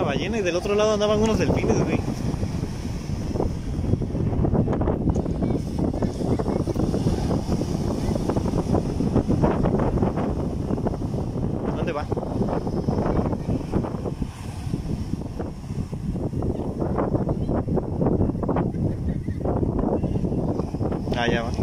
ballena y del otro lado andaban unos delfines, güey. ¿Dónde va? Ah, ya va.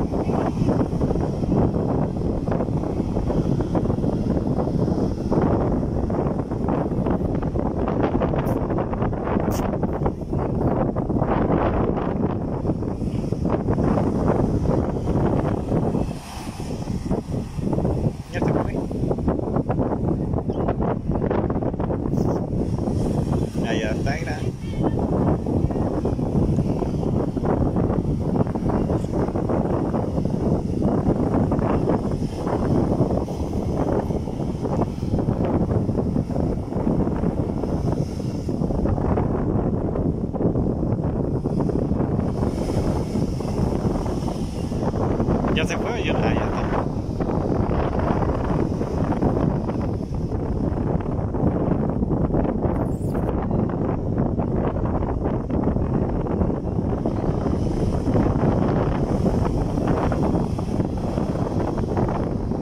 Ya se fue. Allá está, mira. ¿Ya se fue? Yo, ah, ya está.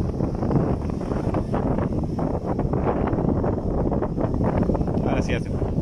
Ahora sí ya se fue.